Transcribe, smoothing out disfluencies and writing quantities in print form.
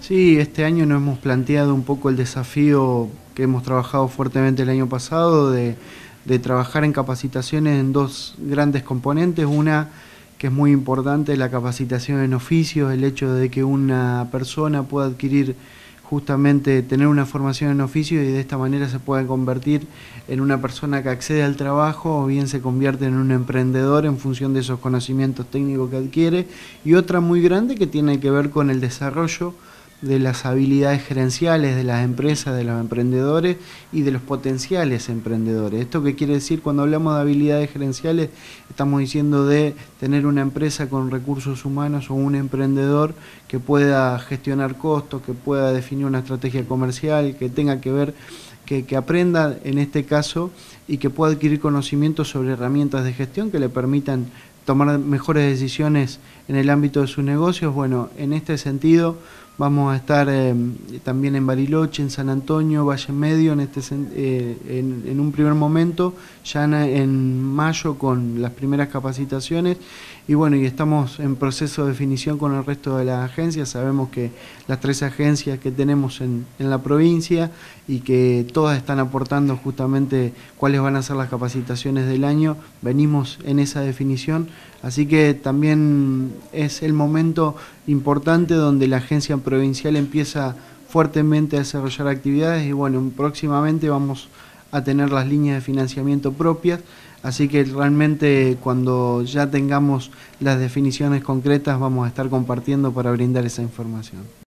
Sí, este año nos hemos planteado un poco el desafío que hemos trabajado fuertemente el año pasado de trabajar en capacitaciones en dos grandes componentes. Una que es muy importante, la capacitación en oficios, el hecho de que una persona pueda adquirir justamente tener una formación en oficio y de esta manera se pueda convertir en una persona que accede al trabajo o bien se convierte en un emprendedor en función de esos conocimientos técnicos que adquiere. Y otra muy grande que tiene que ver con el desarrollo de las habilidades gerenciales de las empresas, de los emprendedores y de los potenciales emprendedores. ¿Esto qué quiere decir? Cuando hablamos de habilidades gerenciales, estamos diciendo de tener una empresa con recursos humanos o un emprendedor que pueda gestionar costos, que pueda definir una estrategia comercial, que tenga que ver, que aprenda en este caso y que pueda adquirir conocimientos sobre herramientas de gestión que le permitan tomar mejores decisiones en el ámbito de sus negocios. Bueno, en este sentido vamos a estar también en Bariloche, en San Antonio, Valle Medio, en un primer momento, ya en mayo con las primeras capacitaciones. Y bueno, y estamos en proceso de definición con el resto de las agencias. Sabemos que las 3 agencias que tenemos en la provincia y que todas están aportando justamente cuáles van a ser las capacitaciones del año, venimos en esa definición. Así que también es el momento importante donde la agencia provincial empieza fuertemente a desarrollar actividades y bueno, próximamente vamos a tener las líneas de financiamiento propias, así que realmente cuando ya tengamos las definiciones concretas vamos a estar compartiendo para brindar esa información.